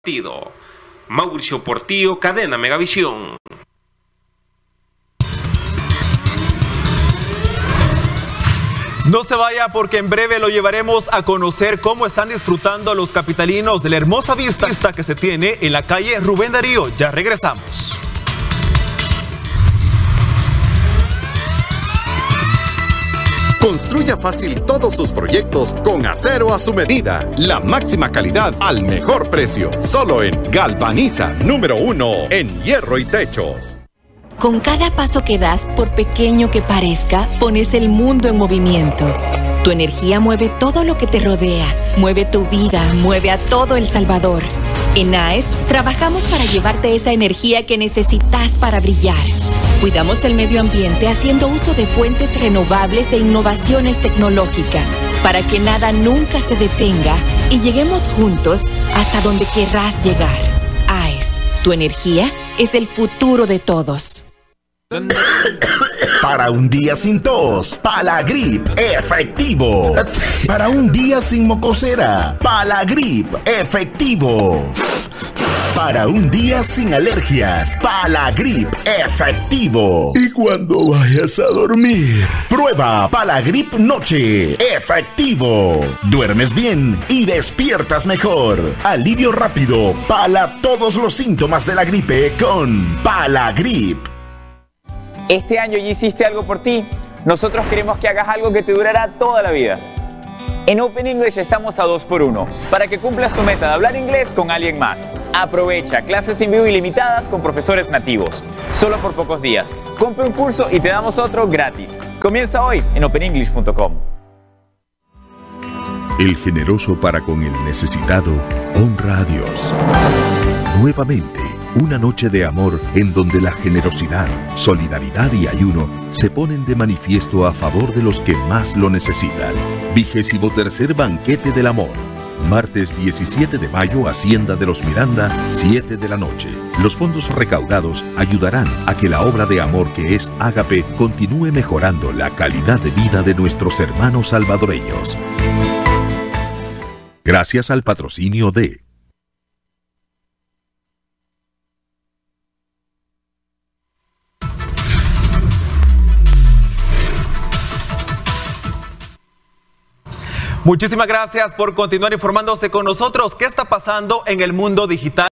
Mauricio Portillo, Cadena Megavisión. No se vaya porque en breve lo llevaremos a conocer cómo están disfrutando los capitalinos de la hermosa vista que se tiene en la calle Rubén Darío. Ya regresamos. Construya fácil todos sus proyectos con acero a su medida. La máxima calidad al mejor precio. Solo en Galvaniza, número 1 en hierro y techos. Con cada paso que das, por pequeño que parezca, pones el mundo en movimiento. Tu energía mueve todo lo que te rodea, mueve tu vida, mueve a todo El Salvador. En AES, trabajamos para llevarte esa energía que necesitas para brillar. Cuidamos el medio ambiente haciendo uso de fuentes renovables e innovaciones tecnológicas, para que nada nunca se detenga y lleguemos juntos hasta donde querrás llegar. AES, tu energía es el futuro de todos. Para un día sin tos, Palagrip efectivo. Para un día sin mocosera, Palagrip efectivo. Para un día sin alergias, Palagrip efectivo. Y cuando vayas a dormir, prueba Palagrip Noche efectivo. Duermes bien y despiertas mejor. Alivio rápido para todos los síntomas de la gripe con Palagrip. Este año ya hiciste algo por ti. Nosotros queremos que hagas algo que te durará toda la vida. En Open English estamos a 2x1 para que cumplas tu meta de hablar inglés con alguien más. Aprovecha clases en vivo ilimitadas con profesores nativos. Solo por pocos días. Compra un curso y te damos otro gratis. Comienza hoy en openenglish.com. El generoso para con el necesitado honra a Dios. Nuevamente, una noche de amor en donde la generosidad, solidaridad y ayuno se ponen de manifiesto a favor de los que más lo necesitan. 23º Banquete del Amor. Martes 17 de mayo, Hacienda de los Miranda, 7 de la noche. Los fondos recaudados ayudarán a que la obra de amor que es Ágape continúe mejorando la calidad de vida de nuestros hermanos salvadoreños. Gracias al patrocinio de Muchísimas gracias por continuar informándose con nosotros. ¿Qué está pasando en el mundo digital?